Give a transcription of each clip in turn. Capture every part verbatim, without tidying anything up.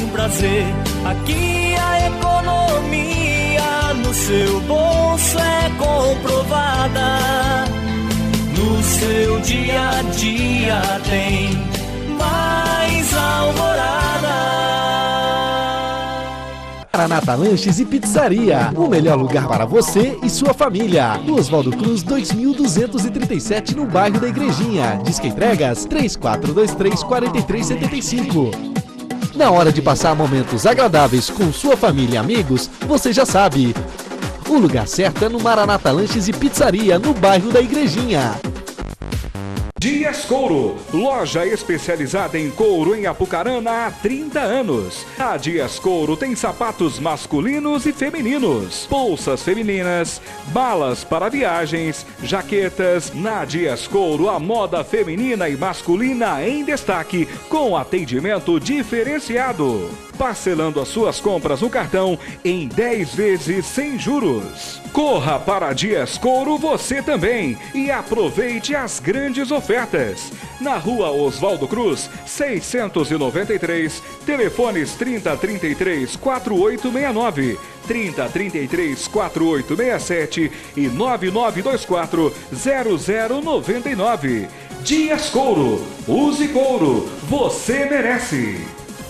prazer. Aqui a economia no seu bolso é comprovada. No seu dia a dia tem mais Alvorada. Maranata Lanches e Pizzaria, o melhor lugar para você e sua família. Oswaldo Cruz dois mil duzentos e trinta e sete, no bairro da Igrejinha. Disque entregas três quatro dois três, quatro três sete cinco. Na hora de passar momentos agradáveis com sua família e amigos, você já sabe. O lugar certo é no Maranata Lanches e Pizzaria, no bairro da Igrejinha. Dias Couro, loja especializada em couro em Apucarana há trinta anos. A Dias Couro tem sapatos masculinos e femininos, bolsas femininas, balas para viagens, jaquetas. Na Dias Couro, a moda feminina e masculina em destaque, com atendimento diferenciado. Parcelando as suas compras no cartão em dez vezes sem juros. Corra para Dias Couro você também e aproveite as grandes ofertas. Na rua Oswaldo Cruz, seiscentos e noventa e três, telefones trinta, trinta e três, quarenta e oito sessenta e nove, trinta, trinta e três, quarenta e oito sessenta e sete e nove nove dois quatro, zero zero nove nove. Dias Couro, use couro, você merece.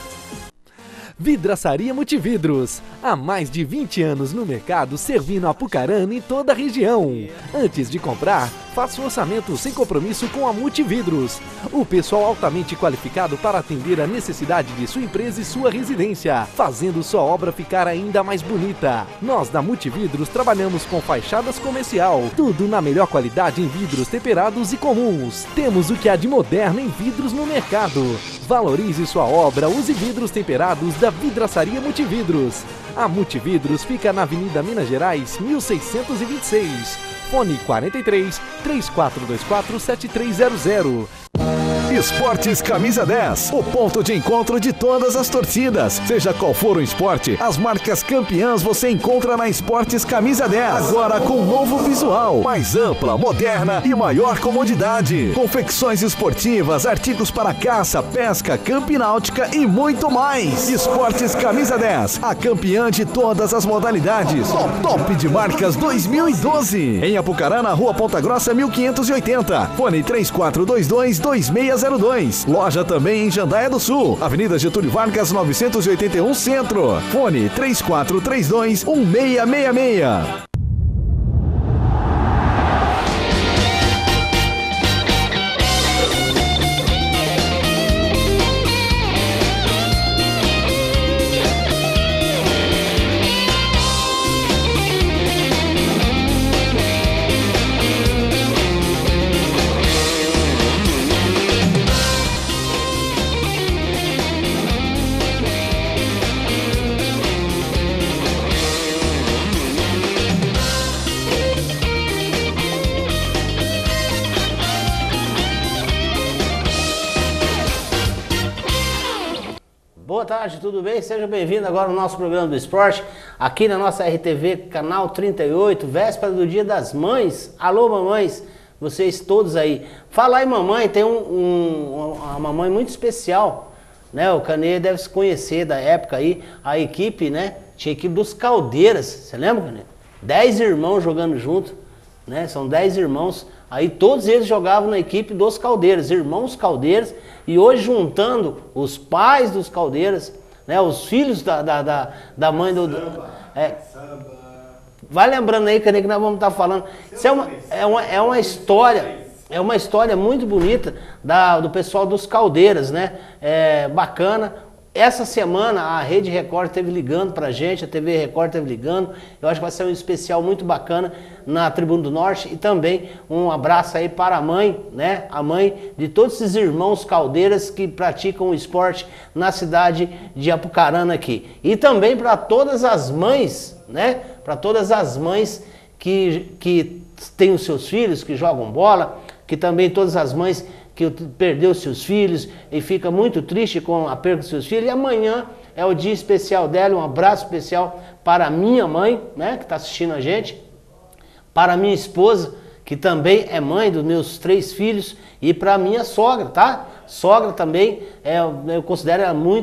Vidraçaria Multividros, há mais de vinte anos no mercado, servindo Apucarana e toda a região. Antes de comprar, faça o orçamento sem compromisso com a Multividros. O pessoal altamente qualificado para atender a necessidade de sua empresa e sua residência, fazendo sua obra ficar ainda mais bonita. Nós da Multividros trabalhamos com fachadas comercial, tudo na melhor qualidade em vidros temperados e comuns. Temos o que há de moderno em vidros no mercado. Valorize sua obra, use vidros temperados da Vidraçaria Multividros. A Multividros fica na Avenida Minas Gerais, mil seiscentos e vinte e seis. Fone quarenta e três, três quatro dois quatro, sete três zero zero. Esportes Camisa dez, o ponto de encontro de todas as torcidas. Seja qual for o esporte, as marcas campeãs você encontra na Esportes Camisa dez. Agora com novo visual, mais ampla, moderna e maior comodidade. Confecções esportivas, artigos para caça, pesca, campináutica e muito mais. Esportes Camisa dez, a campeã de todas as modalidades. Top, top de marcas dois mil e doze. Em Apucarana, Rua Ponta Grossa, mil quinhentos e oitenta. Fone três quatro dois dois, dois seis zero dois. Loja também em Jandaia do Sul, Avenida Getúlio Vargas, novecentos e oitenta e um Centro. Fone três quatro três dois, um seis seis seis. Boa tarde, tudo bem? Seja bem-vindo agora ao nosso programa do esporte, aqui na nossa R T V, canal trinta e oito, véspera do Dia das Mães. Alô, mamães, vocês todos aí. Fala aí, mamãe, tem um, um, uma mamãe muito especial, né? O Canê deve se conhecer da época aí, a equipe, né? Tinha a equipe dos Caldeiras, você lembra, Canê? Dez irmãos jogando junto, né? São dez irmãos, aí todos eles jogavam na equipe dos Caldeiras, irmãos Caldeiras. E hoje juntando os pais dos Caldeiras, né, os filhos da, da, da, da mãe do... Samba, é, samba. Vai lembrando aí, que nós vamos estar falando. Isso é uma, é, uma, é uma história, é uma história muito bonita da, do pessoal dos Caldeiras, né? É bacana. Essa semana a Rede Record esteve ligando pra gente, a T V Record esteve ligando. Eu acho que vai ser um especial muito bacana na Tribuna do Norte. E também um abraço aí para a mãe, né? A mãe de todos esses irmãos Caldeiras que praticam o esporte na cidade de Apucarana aqui. E também para todas as mães, né? Para todas as mães que, que têm os seus filhos, que jogam bola, que também todas as mães que perdeu seus filhos e fica muito triste com a perda dos seus filhos. E amanhã é o dia especial dela, um abraço especial para a minha mãe, né, que está assistindo a gente, para a minha esposa, que também é mãe dos meus três filhos, e para a minha sogra, tá? Sogra também, é, eu considero ela muito,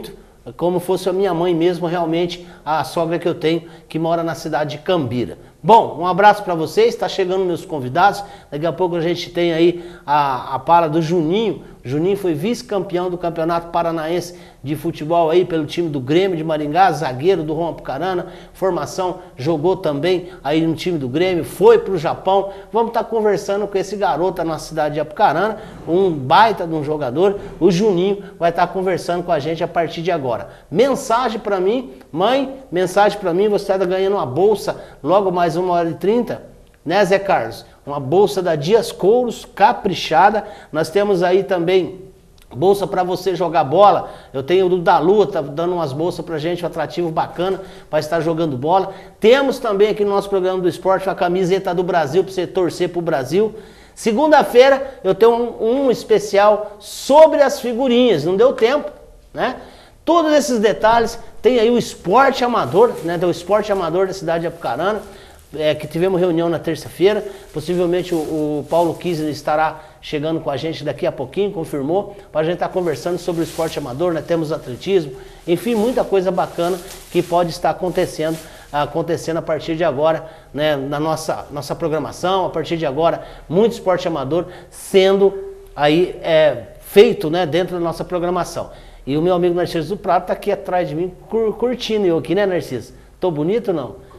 como fosse a minha mãe mesmo, realmente, a sogra que eu tenho, que mora na cidade de Cambira. Bom, um abraço para vocês, está chegando meus convidados, daqui a pouco a gente tem aí a, a fala do Juninho. Juninho foi vice-campeão do Campeonato Paranaense de Futebol aí pelo time do Grêmio de Maringá, zagueiro do Roma Apucarana, formação, jogou também aí no time do Grêmio, foi para o Japão. Vamos estar tá conversando com esse garoto na cidade de Apucarana, um baita de um jogador. O Juninho vai estar tá conversando com a gente a partir de agora. Mensagem para mim, mãe, mensagem para mim, você está ganhando uma bolsa logo mais uma hora e trinta, né, Zé Carlos? Uma bolsa da Dias Couros, caprichada. Nós temos aí também bolsa para você jogar bola. Eu tenho o da Lua, tá dando umas bolsas pra gente, um atrativo bacana para estar jogando bola. Temos também aqui no nosso programa do esporte a camiseta do Brasil para você torcer pro Brasil. Segunda-feira eu tenho um, um especial sobre as figurinhas, não deu tempo, né? Todos esses detalhes, tem aí o esporte amador, né? Tem o esporte amador da cidade de Apucarana. É, que tivemos reunião na terça-feira, possivelmente o, o Paulo Kisler estará chegando com a gente daqui a pouquinho, confirmou, para a gente estar tá conversando sobre o esporte amador, né? Temos atletismo, enfim, muita coisa bacana que pode estar acontecendo, acontecendo a partir de agora, né? Na nossa, nossa programação, a partir de agora, muito esporte amador sendo aí é, feito, né? Dentro da nossa programação. E o meu amigo Narciso do Prado está aqui atrás de mim, cur, curtindo eu aqui, né, Narciso? Tô bonito ou não?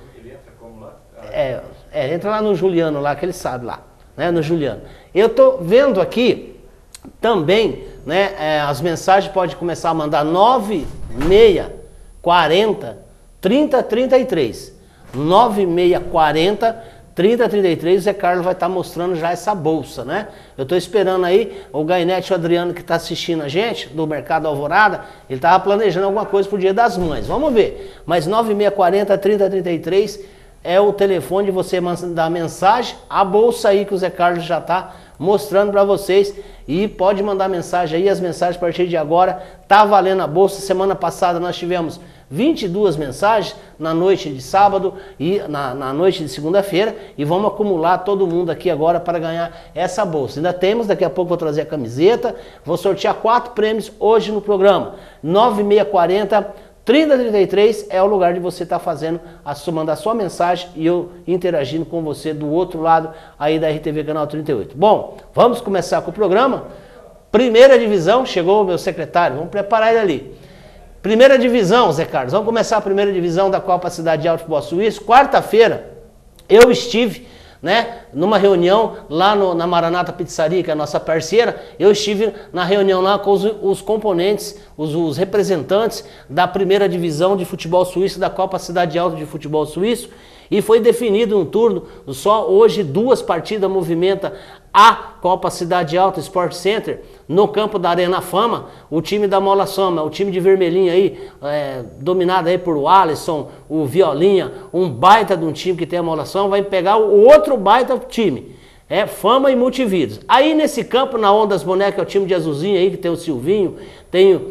É, é, entra lá no Juliano, lá que ele sabe lá, né, no Juliano. Eu tô vendo aqui também, né, é, as mensagens pode começar a mandar nove seis quarenta trinta trinta e três. nove seis quarenta trinta trinta e três, o Zé Carlos vai estar tá mostrando já essa bolsa, né? Eu tô esperando aí o Gainete, o Adriano que tá assistindo a gente, do Mercado Alvorada, ele tava planejando alguma coisa pro Dia das Mães, vamos ver. Mas nove seis quarenta trinta trinta e três é o telefone de você mandar mensagem, a bolsa aí que o Zé Carlos já está mostrando para vocês, e pode mandar mensagem aí, as mensagens a partir de agora, tá valendo a bolsa. Semana passada nós tivemos vinte e duas mensagens na noite de sábado e na, na noite de segunda-feira, e vamos acumular todo mundo aqui agora para ganhar essa bolsa. Ainda temos, daqui a pouco vou trazer a camiseta, vou sortear quatro prêmios hoje no programa. nove seis quarenta trinta trinta e três é o lugar de você estar tá fazendo, a sua, mandar a sua mensagem e eu interagindo com você do outro lado aí da R T V Canal trinta e oito. Bom, vamos começar com o programa. Primeira divisão, chegou o meu secretário, vamos preparar ele ali. Primeira divisão, Zé Carlos, vamos começar a primeira divisão da Copa Cidade de Alto Futebol Suíço. Quarta-feira eu estive, né, numa reunião lá no, na Maranata Pizzaria, que é a nossa parceira. Eu estive na reunião lá com os, os componentes, os, os representantes da primeira divisão de futebol suíço da Copa Cidade Alta de Futebol Suíço, e foi definido um turno. Só hoje duas partidas movimenta a Copa Cidade Alta Sport Center no campo da Arena Fama. O time da Mola Soma, o time de vermelhinho aí, é, dominado aí por o Alisson, o Violinha, um baita de um time que tem a Mola Soma, vai pegar o outro baita time, é Fama e Multivídeos. Aí nesse campo, na Ondas Boneca, é o time de azulzinho aí, que tem o Silvinho, tem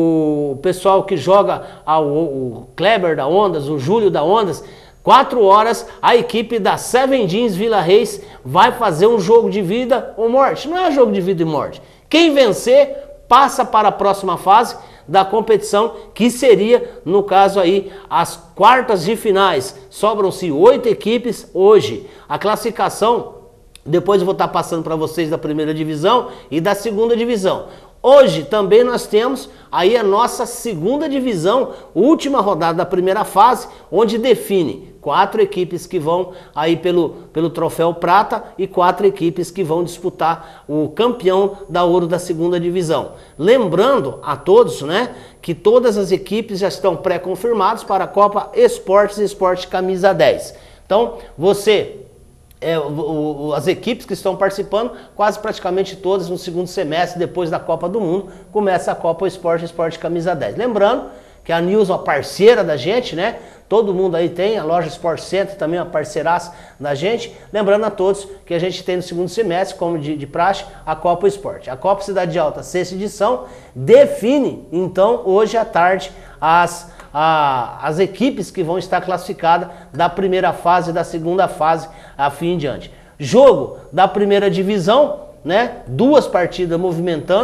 o pessoal que joga, a, o, o Kleber da Ondas, o Júlio da Ondas. Quatro horas, a equipe da Seven Jeans Vila Reis vai fazer um jogo de vida ou morte. Não é um jogo de vida e morte. Quem vencer, passa para a próxima fase da competição, que seria, no caso aí, as quartas de finais. Sobram-se oito equipes hoje. A classificação, depois eu vou estar passando para vocês da primeira divisão e da segunda divisão. Hoje também nós temos aí a nossa segunda divisão, última rodada da primeira fase, onde define quatro equipes que vão aí pelo, pelo troféu prata e quatro equipes que vão disputar o campeão da ouro da segunda divisão. Lembrando a todos, né, que todas as equipes já estão pré-confirmadas para a Copa Esportes e Esporte Camisa dez. Então, você... É, o, o, as equipes que estão participando, quase praticamente todas no segundo semestre, depois da Copa do Mundo, começa a Copa Esporte Esporte Camisa dez. Lembrando que a News é uma parceira da gente, né? Todo mundo aí tem, a loja Sport Center também é uma parceiraça da gente. Lembrando a todos que a gente tem no segundo semestre, como de, de praxe, a Copa Esporte. A Copa Cidade Alta, sexta edição, define, então, hoje à tarde, as... A, as equipes que vão estar classificadas da primeira fase e da segunda fase a fim em diante. Jogo da primeira divisão, né? Duas partidas movimentando,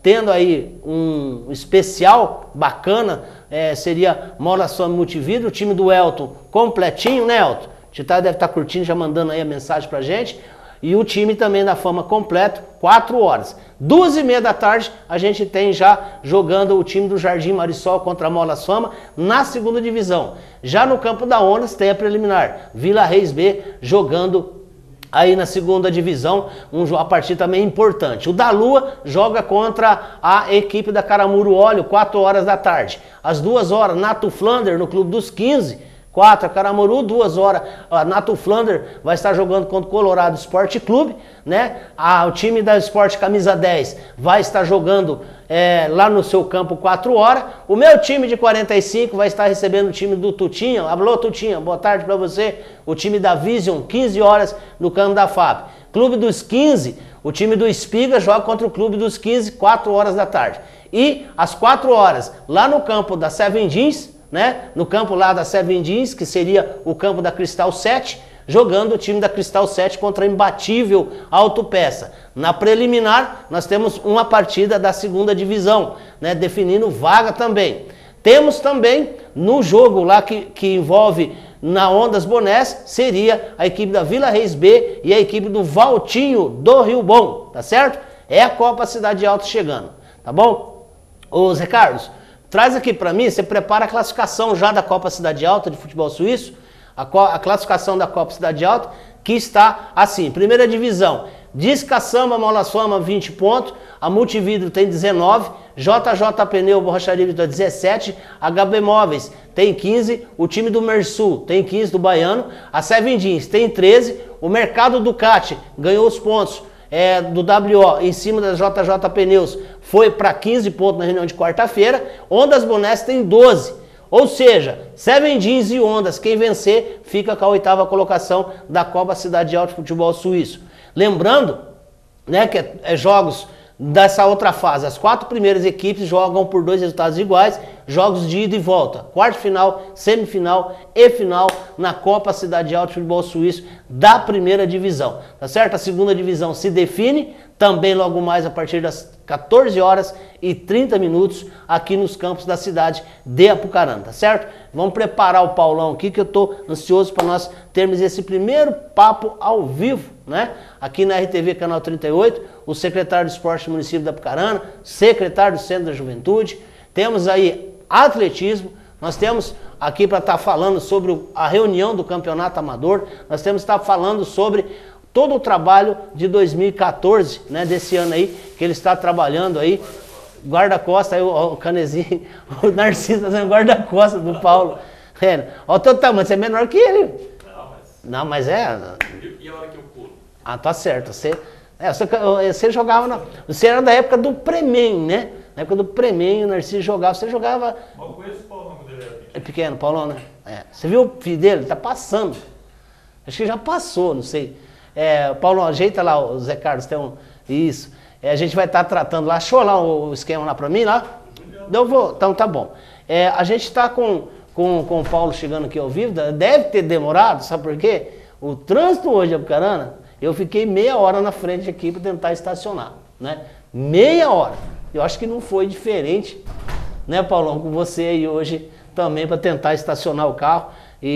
tendo aí um especial bacana, é, seria Mola Soma Multividro, o time do Elton completinho, né, Elton? O Titã deve estar curtindo, já mandando aí a mensagem pra gente. E o time também da Fama completo, quatro horas. Duas e meia da tarde, a gente tem já jogando o time do Jardim Marisol contra a Mola Soma na segunda divisão. Já no campo da Ondas tem a preliminar. Vila Reis B jogando aí na segunda divisão, um, a partida também importante. O da Lua joga contra a equipe da Caramuru Óleo, quatro horas da tarde. Às duas horas, Nato Flander no Clube dos quinze, quatro, a Caramuru, duas horas, a Nato Flander vai estar jogando contra o Colorado Esporte Clube, né? A, o time da Esporte Camisa dez vai estar jogando é, lá no seu campo quatro horas. O meu time de quarenta e cinco vai estar recebendo o time do Tutinha. Alô, Tutinha, boa tarde para você. O time da Vision, quinze horas no campo da F A B. Clube dos quinze, o time do Espiga joga contra o Clube dos quinze, quatro horas da tarde. E às quatro horas, lá no campo da Seven Jeans, né? No campo lá da Seven Jeans, que seria o campo da Cristal sete, jogando o time da Cristal sete contra a imbatível Autopeça. Na preliminar, nós temos uma partida da segunda divisão, né? Definindo vaga também. Temos também, no jogo lá que, que envolve na Ondas Bonés, seria a equipe da Vila Reis B e a equipe do Valtinho do Rio Bom, tá certo? É a Copa Cidade Alta chegando, tá bom? Ô Zé Carlos, traz aqui para mim, você prepara a classificação já da Copa Cidade Alta de futebol suíço, a, a classificação da Copa Cidade Alta, que está assim, primeira divisão, Disca Samba Mola Soma vinte pontos, a Multividro tem dezenove, J J Pneu Borracharia Vitória dezessete, H B Móveis tem quinze, o time do Mersul tem quinze do Baiano, a Seven Jeans tem treze, o Mercado Ducati ganhou os pontos é, do W O em cima da J J Pneus, foi para quinze pontos na reunião de quarta-feira, Ondas Bonés tem doze. Ou seja, Seven Jeans e Ondas, quem vencer, fica com a oitava colocação da Copa Cidade Alta de Futebol Suíço. Lembrando, né, que é, é jogos dessa outra fase. As quatro primeiras equipes jogam por dois resultados iguais, jogos de ida e volta. Quarto final, semifinal e final na Copa Cidade Alta de Futebol Suíço da primeira divisão. Tá certo? A segunda divisão se define também logo mais a partir das quatorze horas e trinta minutos aqui nos campos da cidade de Apucarana, tá certo? Vamos preparar o Paulão aqui que eu tô ansioso para nós termos esse primeiro papo ao vivo, né? Aqui na R T V Canal trinta e oito, o secretário de Esporte do município de Apucarana, secretário do Centro da Juventude, temos aí atletismo, nós temos aqui para estar tá falando sobre a reunião do campeonato amador, nós temos que estar tá falando sobre todo o trabalho de dois mil e quatorze, né, desse ano aí, que ele está trabalhando aí, guarda-costa, aí o, o Canezinho, o Narciso fazendo guarda-costa do Paulo. É, olha o teu tamanho, você é menor que ele. Não, mas... Não, mas é... E a hora que eu pulo? Ah, tá certo, você... É, você, você jogava na... Você era da época do Premen, né? Na época do Premen, o Narciso jogava, você jogava... Eu conheço o Paulão quando ele era pequeno. É pequeno, Paulão, né? É. Você viu o filho dele? Tá passando. Acho que já passou, não sei. É, Paulo, ajeita lá, o Zé Carlos, tem um... Isso. É, a gente vai estar tá tratando lá. Achou lá o, o esquema lá pra mim, lá? Eu vou. Então tá bom. É, a gente tá com, com, com o Paulo chegando aqui ao vivo. Deve ter demorado, sabe por quê? O trânsito hoje de Apucarana, eu fiquei meia hora na frente aqui para tentar estacionar, né? Meia hora. Eu acho que não foi diferente, né, Paulão, com você aí hoje também para tentar estacionar o carro.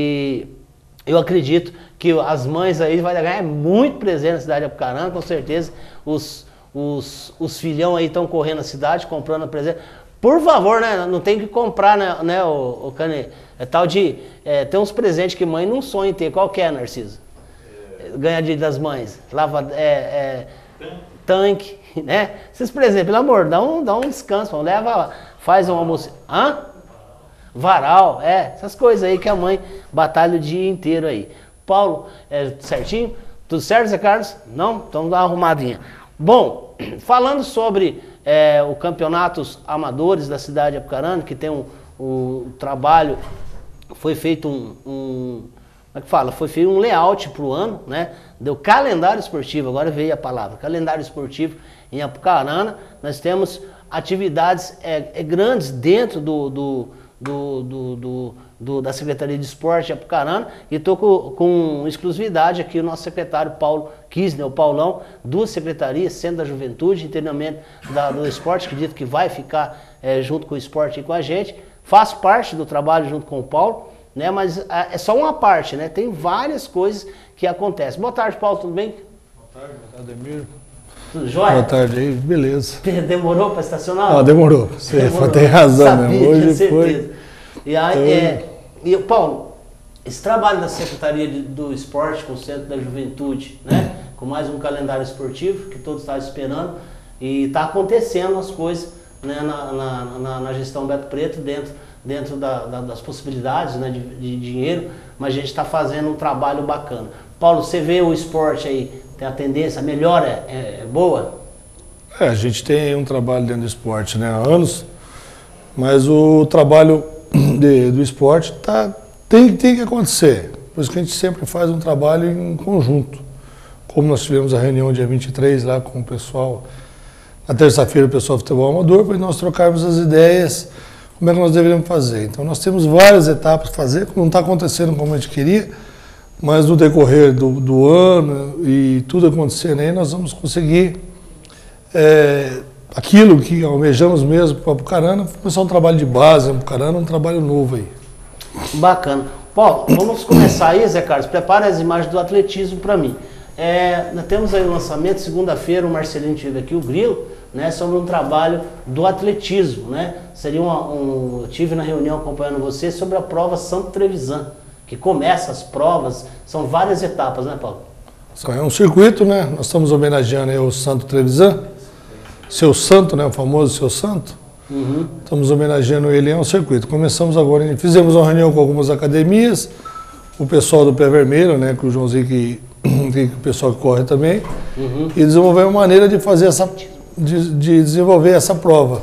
E eu acredito que as mães aí vão ganhar muito presente na cidade de Apucarana, com certeza. Os, os, os filhão aí estão correndo na cidade, comprando a presente. Por favor, né? Não tem que comprar, né, né o, o Cane? É tal de... É, tem uns presentes que mãe não sonha em ter. Qual que é, Narciso? É... Ganhar dia das mães. Lava... É, é, tanque, né? Esses presentes, pelo amor, dá um, dá um descanso. Leva, faz um almoço. Hã? Varal, é. Essas coisas aí que a mãe batalha o dia inteiro aí. Paulo, é, certinho? Tudo certo, Zé Carlos? Não? Então dá uma arrumadinha. Bom, falando sobre é, o campeonatos amadores da cidade de Apucarana, que tem um, um trabalho, foi feito um, um, como é que fala? Foi feito um layout para o ano, né? Deu calendário esportivo, agora veio a palavra, calendário esportivo em Apucarana. Nós temos atividades é, é, grandes dentro do, do, do, do, do do, da Secretaria de Esporte de Apucarana, e estou com, com exclusividade aqui o nosso secretário Paulo Kisner, o Paulão, duas secretarias, Centro da Juventude e Treinamento da, do Esporte, acredito que vai ficar é, junto com o esporte e com a gente. Faço parte do trabalho junto com o Paulo, né, mas a, é só uma parte, né? Tem várias coisas que acontecem. Boa tarde, Paulo, tudo bem? Boa tarde, boa tarde, Ademir. Tudo jóia? Boa tarde aí, beleza. Demorou para estacionar? Ah, demorou. Você demorou. tem razão, Sabia, né? Hoje tinha certeza. foi. E aí, Então... é, e, Paulo, esse trabalho da Secretaria de, do Esporte com o Centro da Juventude, né? Com mais um calendário esportivo que todos estavam esperando, e está acontecendo as coisas, né, na, na, na, na gestão Beto Preto, dentro, dentro da, da, das possibilidades, né, de, de dinheiro, mas a gente está fazendo um trabalho bacana. Paulo, você vê o esporte aí, tem a tendência, a melhora é, é boa? É, a gente tem um trabalho dentro do esporte, né, há anos, mas o trabalho de, do esporte tá, tem, tem que acontecer. Por isso que a gente sempre faz um trabalho em conjunto. Como nós tivemos a reunião dia vinte e três lá com o pessoal, na terça-feira o pessoal do futebol amador, para nós trocarmos as ideias, como é que nós deveríamos fazer. Então nós temos várias etapas para fazer, não está acontecendo como a gente queria, mas no decorrer do, do ano e tudo acontecendo aí, nós vamos conseguir é, aquilo que almejamos mesmo para Apucarana, começar um trabalho de base, Apucarana, um trabalho novo aí. Bacana. Paulo, vamos começar aí, Zé Carlos, prepara as imagens do atletismo para mim. É, nós temos aí o lançamento, segunda-feira o Marcelinho teve aqui, o Grilo, né, sobre um trabalho do atletismo, né? Seria uma, um, eu tive na reunião acompanhando você sobre a prova Santo Trevisan, que começa as provas, são várias etapas, né, Paulo? É um circuito, né? Nós estamos homenageando aí o Santo Trevisan, Seu Santo, né? O famoso Seu Santo. Uhum. Estamos homenageando ele, é um circuito. Começamos agora, fizemos uma reunião com algumas academias, o pessoal do Pé Vermelho, né? Com o Joãozinho que, que o pessoal que corre também, uhum. E desenvolver uma maneira de fazer essa, de, de desenvolver essa prova.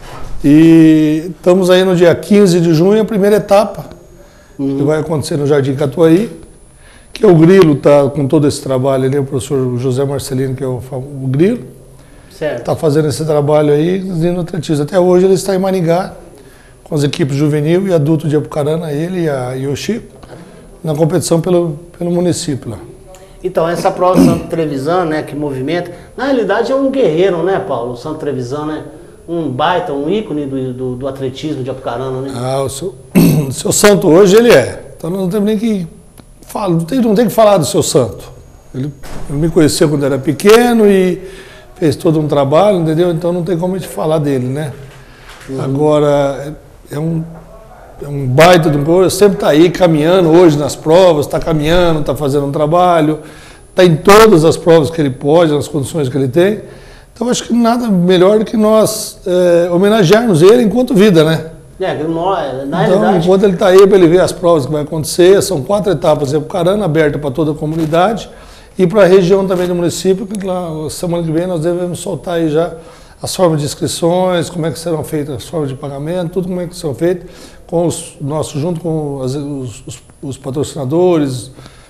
E estamos aí no dia quinze de junho, a primeira etapa, uhum. Que vai acontecer no Jardim Catuaí, que é o Grilo, está com todo esse trabalho ali, o professor José Marcelino, que é o, o Grilo, está fazendo esse trabalho aí no atletismo. Até hoje ele está em Maringá, com as equipes juvenil e adulto de Apucarana, ele e a Yoshi, na competição pelo, pelo município lá. Então, essa prova Santo Trevisan, né, que movimenta, na realidade é um guerreiro, né, Paulo? O Santo Trevisan, né? Um baita, um ícone do, do, do atletismo de Apucarana, né? Ah, o seu, o seu Santo hoje ele é. Então não temos nem que falar, não tem, não tem que falar do seu Santo. Ele, ele me conheceu quando era pequeno e fez todo um trabalho, entendeu? Então não tem como a gente falar dele, né? Uhum. Agora, é, é um... É um baita de um gol, sempre está aí caminhando hoje nas provas, está caminhando, está fazendo um trabalho, está em todas as provas que ele pode, nas condições que ele tem. Então acho que nada melhor do que nós é, homenagearmos ele enquanto vida, né? É, na então, realidade... enquanto ele está aí para ele ver as provas que vai acontecer, são quatro etapas em Apucarana, aberta para toda a comunidade e para a região também do município, que lá, semana que vem nós devemos soltar aí já as formas de inscrições, como é que serão feitas as formas de pagamento, tudo como é que serão feitas, com os nossos, junto com as, os, os, os patrocinadores,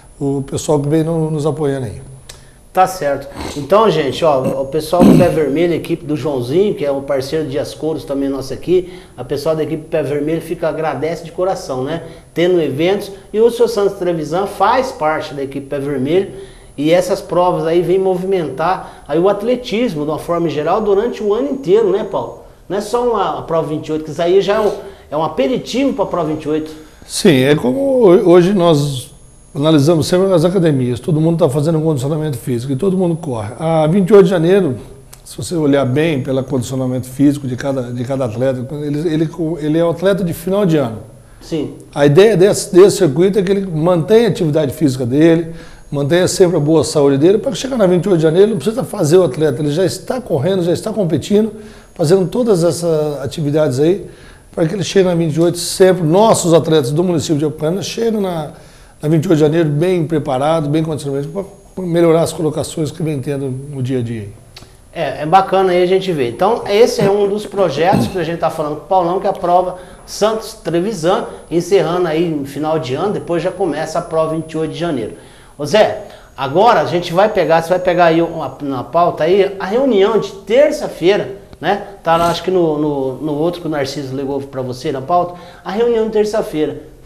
o pessoal que vem no, nos apoiando aí. Tá certo. Então, gente, ó, o pessoal do Pé Vermelho, a equipe do Joãozinho, que é o parceiro de Dias Couros também nosso aqui, a pessoal da equipe Pé Vermelho fica agradece de coração, né? Tendo eventos, e o seu Santo Trevisan faz parte da equipe Pé Vermelho, e essas provas aí vêm movimentar aí o atletismo, de uma forma geral, durante o ano inteiro, né, Paulo? Não é só uma a prova vinte e oito, que isso aí já é um, é um aperitivo para a prova vinte e oito. Sim, é como hoje nós analisamos sempre nas academias, todo mundo está fazendo um condicionamento físico e todo mundo corre. A vinte e oito de janeiro, se você olhar bem pelo condicionamento físico de cada, de cada atleta, ele, ele, ele é um atleta de final de ano. Sim. A ideia desse, desse circuito é que ele mantenha a atividade física dele, mantenha sempre a boa saúde dele, para chegar na vinte e oito de janeiro, ele não precisa fazer o atleta, ele já está correndo, já está competindo, fazendo todas essas atividades aí, para que ele chegue na vinte e oito sempre, nossos atletas do município de Apucarana chegam na, na vinte e oito de janeiro bem preparados, bem condicionados, para melhorar as colocações que vem tendo no dia a dia. É, é bacana aí a gente ver. Então, esse é um dos projetos que a gente está falando com o Paulão, que é a prova Santos Trevisan, encerrando aí no final de ano, depois já começa a prova vinte e oito de janeiro. Ô Zé, agora a gente vai pegar, você vai pegar aí uma, na pauta aí, a reunião de terça-feira, né? Tá lá, acho que no, no, no outro que o Narciso ligou para você na pauta, a reunião de terça-feira.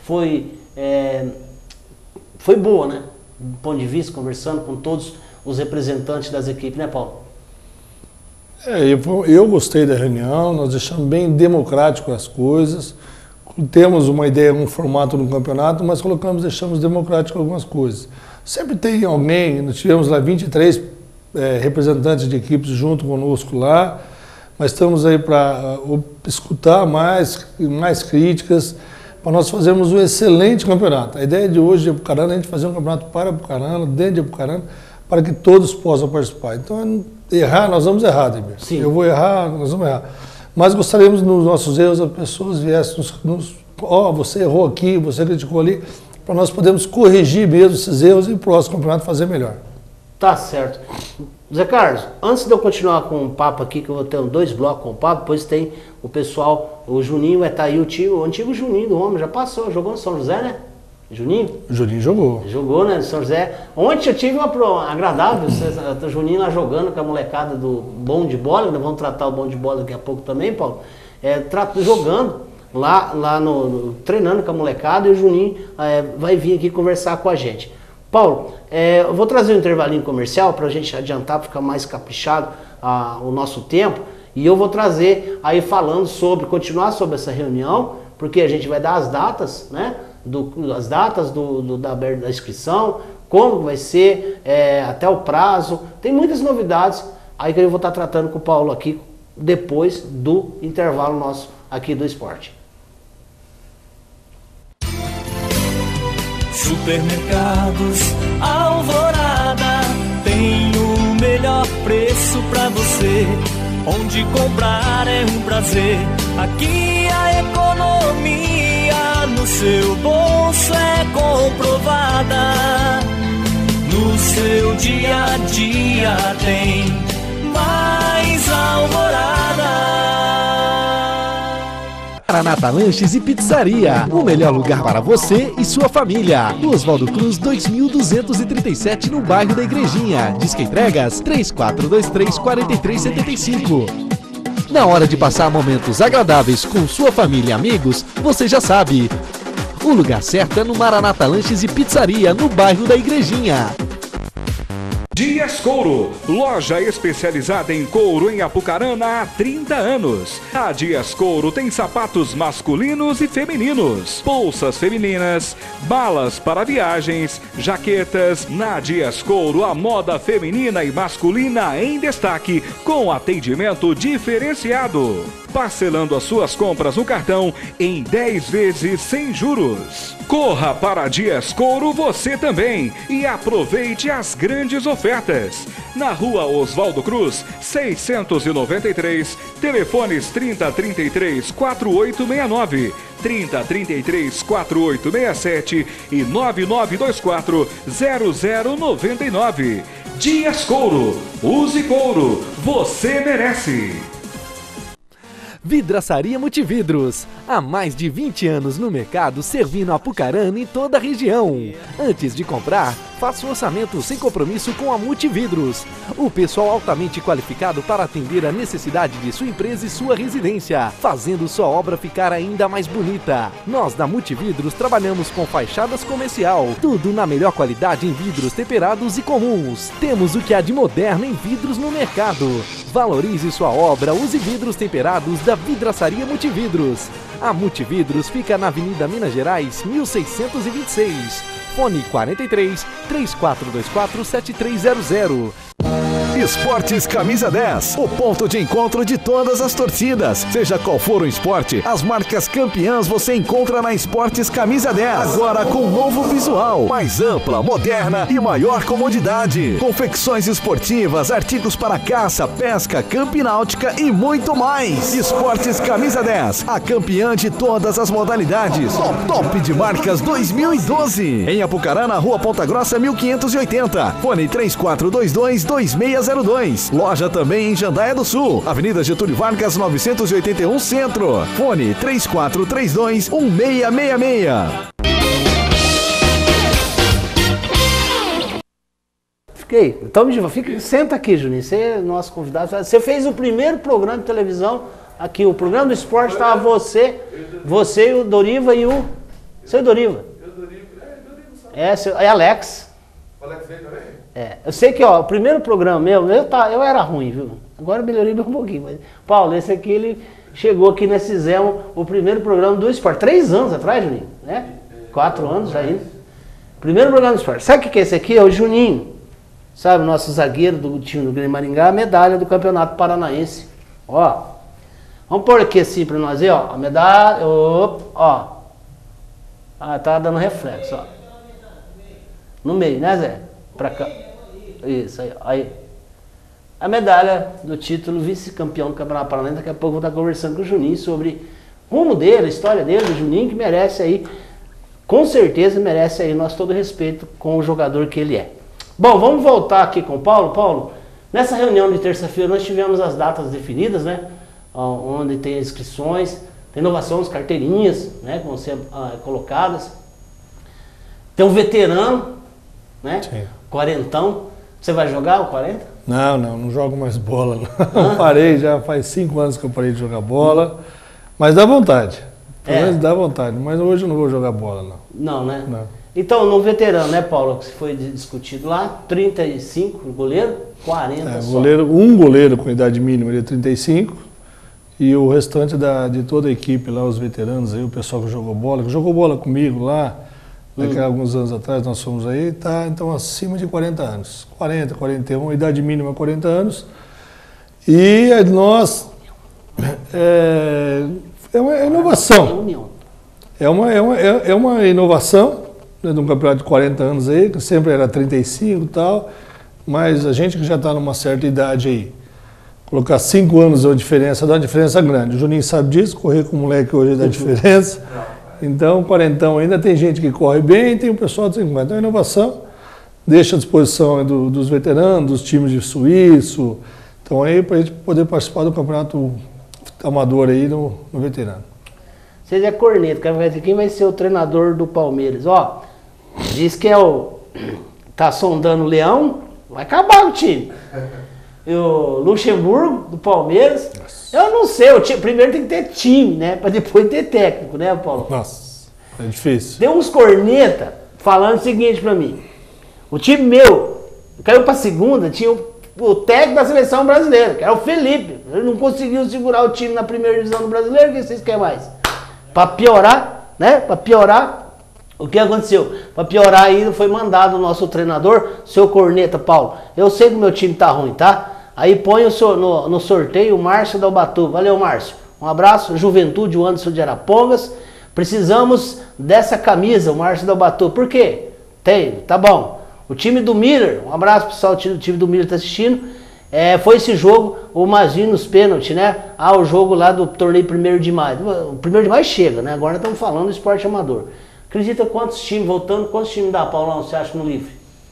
foi, é, foi boa, né? Do ponto de vista, conversando com todos os representantes das equipes, né, Paulo? É, eu, eu gostei da reunião, nós deixamos bem democrático as coisas. Temos uma ideia, um formato no campeonato, mas colocamos, deixamos democrático algumas coisas. Sempre tem alguém, nós tivemos lá vinte e três é, representantes de equipes junto conosco lá, mas estamos aí para uh, escutar mais, mais críticas, para nós fazermos um excelente campeonato. A ideia de hoje de Apucarana é a gente fazer um campeonato para Apucarana, dentro de Apucarana, para que todos possam participar. Então, errar, nós vamos errar, Ademir. Sim. Eu vou errar, nós vamos errar. Mas gostaríamos, nos nossos erros, as pessoas viessem nos... nos ó, oh, você errou aqui, você criticou ali, para nós podermos corrigir mesmo esses erros e o próximo campeonato fazer melhor. Tá certo. Zé Carlos, antes de eu continuar com o papo aqui, que eu vou ter dois blocos com o papo, depois tem o pessoal, o Juninho vai estar aí, o tio, o antigo Juninho do homem, já passou, jogou no São José, né? Juninho? O Juninho jogou. Jogou, né, no São José. Ontem eu tive uma pro, agradável, o Juninho lá jogando com a molecada do bom de bola, nós vamos tratar o bom de bola daqui a pouco também, Paulo, é, trato, jogando lá, lá no, no, treinando com a molecada, e o Juninho é, vai vir aqui conversar com a gente. Paulo, é, eu vou trazer um intervalinho comercial para a gente adiantar, para ficar mais caprichado ah, o nosso tempo, e eu vou trazer aí falando sobre, continuar sobre essa reunião, porque a gente vai dar as datas, né, do, as datas do, do, da, da inscrição, como vai ser, é, até o prazo, tem muitas novidades, aí que eu vou estar tratando com o Paulo aqui, depois do intervalo nosso aqui do esporte. Supermercados Alvorada tem o melhor preço pra você. Onde comprar é um prazer. Aqui a economia no seu bolso é comprovada. No seu dia a dia tem mais Alvorada. Maranata Lanches e Pizzaria, o melhor lugar para você e sua família. Oswaldo Cruz dois mil duzentos e trinta e sete, no bairro da Igrejinha. Disque entregas três quatro dois três, quatro três sete cinco. Na hora de passar momentos agradáveis com sua família e amigos, você já sabe. O lugar certo é no Maranata Lanches e Pizzaria, no bairro da Igrejinha. Dias Couro, loja especializada em couro em Apucarana há trinta anos. A Dias Couro tem sapatos masculinos e femininos, bolsas femininas, balas para viagens, jaquetas. Na Dias Couro, a moda feminina e masculina em destaque, com atendimento diferenciado. Parcelando as suas compras no cartão em dez vezes sem juros. Corra para Dias Couro você também e aproveite as grandes ofertas. Na rua Oswaldo Cruz, seiscentos e noventa e três, telefones trinta, trinta e três, quarenta e oito sessenta e nove, trinta, trinta e três, quarenta e oito sessenta e sete e nove nove dois quatro, zero zero nove nove. Dias Couro, use couro, você merece. Vidraçaria Multividros, há mais de vinte anos no mercado, servindo Apucarana e toda a região. Antes de comprar, faça o orçamento sem compromisso com a Multividros. O pessoal altamente qualificado para atender a necessidade de sua empresa e sua residência, fazendo sua obra ficar ainda mais bonita. Nós da Multividros trabalhamos com fachadas comercial, tudo na melhor qualidade em vidros temperados e comuns. Temos o que há de moderno em vidros no mercado. Valorize sua obra, use vidros temperados da Vidraçaria Multividros. A Multividros fica na Avenida Minas Gerais, mil seiscentos e vinte e seis. Fone quarenta e três, três quatro dois quatro, sete três zero zero. Esportes Camisa dez, o ponto de encontro de todas as torcidas. Seja qual for o esporte, as marcas campeãs você encontra na Esportes Camisa dez. Agora com novo visual, mais ampla, moderna e maior comodidade. Confecções esportivas, artigos para caça, pesca, campináutica e muito mais. Esportes Camisa dez, a campeã de todas as modalidades. Top, top de marcas dois mil e doze. Em Apucarana, Rua Ponta Grossa, mil quinhentos e oitenta. Fone três quatro dois dois, dois seis zero dois. Loja também em Jandaia do Sul, Avenida Getúlio Vargas, novecentos e oitenta e um, Centro. Fone três quatro três dois, um seis seis seis. Fiquei. Então, fica, senta aqui, Juninho. Você é nosso convidado. Você fez o primeiro programa de televisão aqui. O programa do esporte estava você, você e o Doriva e o... Seu Doriva. Eu, Doriva. É, Doriva sabe. É, seu, é Alex. O Alex veio também? É, eu sei que, ó, o primeiro programa meu, eu, tá, eu era ruim, viu? Agora eu melhorei um pouquinho, mas... Paulo, esse aqui, ele chegou aqui, nós fizemos o primeiro programa do esporte. Três anos atrás, Juninho, né? Quatro anos já ainda. Primeiro programa do esporte. Sabe o que é esse aqui? É o Juninho. Sabe, nosso zagueiro do time do Grêmio Maringá, a medalha do Campeonato Paranaense. Ó. Vamos pôr aqui assim pra nós ver, ó. A medalha, opa, ó. Ah, tá dando reflexo, ó. No meio, né, Zé? Pra cá. Isso, aí, aí. A medalha do título vice-campeão do Campeonato Paranaense. Daqui a pouco eu vou estar conversando com o Juninho sobre o rumo dele, a história dele, do Juninho, que merece aí, com certeza merece aí nosso todo respeito com o jogador que ele é. Bom, vamos voltar aqui com o Paulo. Paulo, nessa reunião de terça-feira nós tivemos as datas definidas, né? Onde tem inscrições, tem inovação, as carteirinhas, né? Que vão ser ah, colocadas. Tem um veterano, né? Sim. Quarentão. Você vai jogar o quarenta? Não, não, não jogo mais bola. Não. Ah. Parei, já faz cinco anos que eu parei de jogar bola. Mas dá vontade. Pelo menos é. Dá vontade. Mas hoje eu não vou jogar bola, não. Não, né? Não. Então, no veterano, né, Paulo, que foi discutido lá, trinta e cinco goleiro, quarenta é, só. Goleiro, um goleiro com idade mínima de trinta e cinco e o restante da, de toda a equipe lá, os veteranos aí, o pessoal que jogou bola, que jogou bola comigo lá, daqui a hum. alguns anos atrás nós fomos aí, tá então acima de quarenta anos. quarenta, quarenta e um, idade mínima quarenta anos. E nós, é, é uma inovação. É uma, é uma, é uma inovação. De um campeonato de quarenta anos aí, que sempre era trinta e cinco e tal, mas a gente que já está numa certa idade aí, colocar cinco anos é uma diferença, dá uma diferença grande. O Juninho sabe disso, correr com o moleque hoje dá diferença. Então, quarentão ainda tem gente que corre bem e tem o pessoal de cinquenta. Então, a inovação deixa à disposição do, dos veteranos, dos times de suíço. Então, aí, para a gente poder participar do campeonato amador aí no, no veterano. Vocês é corneto, quero ver quem vai ser o treinador do Palmeiras. Ó, diz que é o... tá sondando o Leão, vai acabar o time. E o Luxemburgo, do Palmeiras, nossa. Eu não sei, o time, primeiro tem que ter time, né? Pra depois ter técnico, né, Paulo? Nossa, é difícil. Tem uns corneta falando o seguinte pra mim. O time meu caiu pra segunda, tinha o, o técnico da seleção brasileira, que era o Felipe. Ele não conseguiu segurar o time na primeira divisão do brasileiro, o que vocês querem mais? Para piorar, né? Para piorar, o que aconteceu? Para piorar ainda foi mandado o nosso treinador, seu corneta, Paulo. Eu sei que o meu time tá ruim, tá? Aí põe o so, no, no sorteio o Márcio da Ubatuba. Valeu, Márcio. Um abraço. Juventude, o Anderson de Arapongas. Precisamos dessa camisa, o Márcio da Ubatuba. Por quê? Tem, tá bom. O time do Miller, um abraço pessoal, o time do Miller tá assistindo. É, foi esse jogo, o Mazinho nos pênaltis, né? Ah, o jogo lá do torneio primeiro de maio. O primeiro de maio chega, né? Agora estamos falando do esporte amador. Acredita quantos times, voltando, quantos times dá, Paulão, você acha no livre?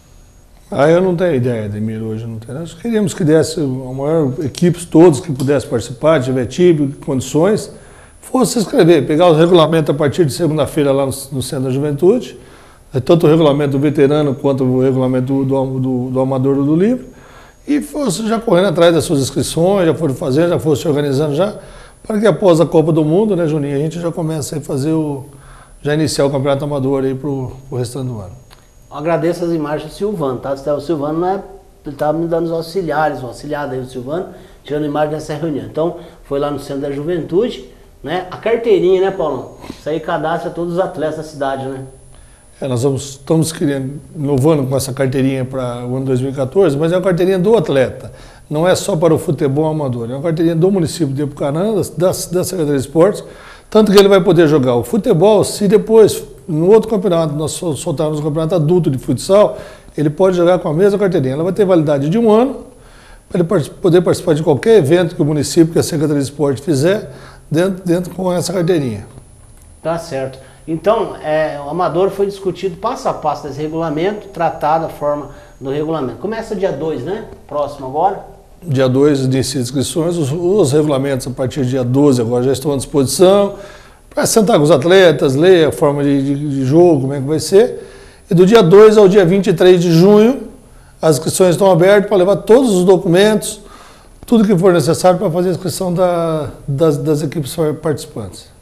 Ah, eu não tenho ideia, Ademir, hoje não tenho. Nós queríamos que desse a maior equipes, todos que pudessem participar, tiver time, condições, fosse se inscrever, pegar os regulamentos a partir de segunda-feira lá no, no Centro da Juventude, tanto o regulamento do veterano quanto o regulamento do, do, do, do amador do livre. E fosse já correndo atrás das suas inscrições, já foram fazendo, já foram se organizando já, para que após a Copa do Mundo, né, Juninho, a gente já comece a fazer o, já iniciar o Campeonato Amador aí para o restante do ano. Eu agradeço as imagens do Silvano, tá? O Silvano não é, ele estava me dando os auxiliares, um auxiliar aí do Silvano, tirando imagem dessa reunião. Então, foi lá no Centro da Juventude, né? A carteirinha, né, Paulão? Isso aí cadastra todos os atletas da cidade, né? É, nós vamos, estamos querendo, inovando com essa carteirinha para o ano dois mil e quatorze, mas é uma carteirinha do atleta, não é só para o futebol amador, é uma carteirinha do município de Apucarana, da, da Secretaria de Esportes, tanto que ele vai poder jogar o futebol, se depois, no outro campeonato, nós soltarmos o campeonato adulto de futsal, ele pode jogar com a mesma carteirinha, ela vai ter validade de um ano, para ele poder participar de qualquer evento que o município, que a Secretaria de Esportes fizer, dentro, dentro com essa carteirinha. Tá certo. Então, é, o amador foi discutido passo a passo desse regulamento, tratado a forma do regulamento. Começa dia dois, né? Próximo agora. Dia dois, início de inscrições. Os, os regulamentos a partir do dia doze agora já estão à disposição. Para sentar com os atletas, ler a forma de, de, de jogo, como é que vai ser. E do dia dois ao dia vinte e três de junho, as inscrições estão abertas para levar todos os documentos, tudo que for necessário para fazer a inscrição da, das, das equipes participantes.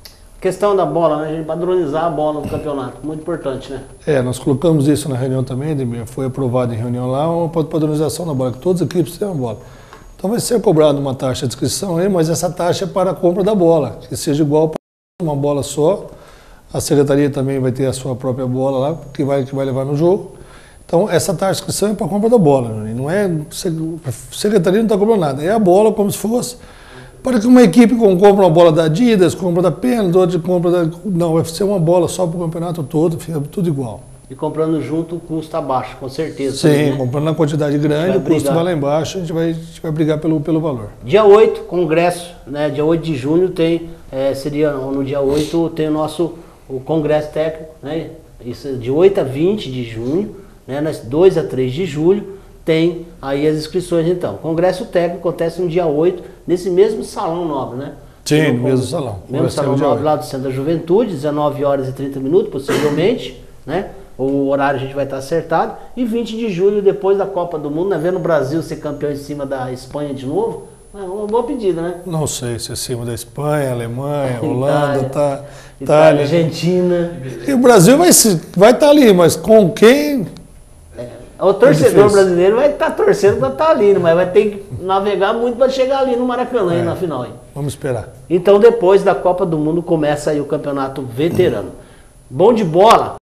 Questão da bola, né? A gente padronizar a bola no campeonato, muito importante, né? É, nós colocamos isso na reunião também, Edmir, foi aprovado em reunião lá, uma padronização da bola, que todas as equipes têm uma bola. Então vai ser cobrada uma taxa de inscrição aí, mas essa taxa é para a compra da bola, que seja igual para uma bola só. A secretaria também vai ter a sua própria bola lá, que vai, que vai levar no jogo. Então essa taxa de inscrição é para a compra da bola, né? Não é, a secretaria não está cobrando nada, é a bola como se fosse... Para que uma equipe compra uma bola da Adidas, compra da Pena, outra compra da... Não, vai ser uma bola só para o campeonato todo, fica tudo igual. E comprando junto, o custo está baixo, com certeza. Sim, também, né? Comprando na quantidade grande, o custo vai lá embaixo, a gente vai, a gente vai brigar pelo, pelo valor. Dia oito, congresso, né? Dia oito de junho tem, é, seria no dia oito, tem o nosso o congresso técnico, né? Isso é de oito a vinte de junho, né? Nas dois a três de julho. Tem aí as inscrições então. O Congresso Técnico acontece no dia oito, nesse mesmo salão nobre, né? Sim, no mesmo salão. Mesmo salão nobre lá do Centro da Juventude, dezenove horas e trinta minutos, possivelmente, né? O horário a gente vai estar acertado. E vinte de julho, depois da Copa do Mundo, né? Vendo o Brasil ser campeão em cima da Espanha de novo, é uma boa pedida, né? Não sei se é acima da Espanha, Alemanha, Holanda, Itália, tá, Itália, Argentina. E o Brasil vai vai estar ali, mas com quem? O torcedor brasileiro vai estar tá torcendo para estar tá ali, mas vai ter que navegar muito para chegar ali no Maracanã, é, na final. Hein? Vamos esperar. Então depois da Copa do Mundo começa aí o campeonato veterano. Bom de bola.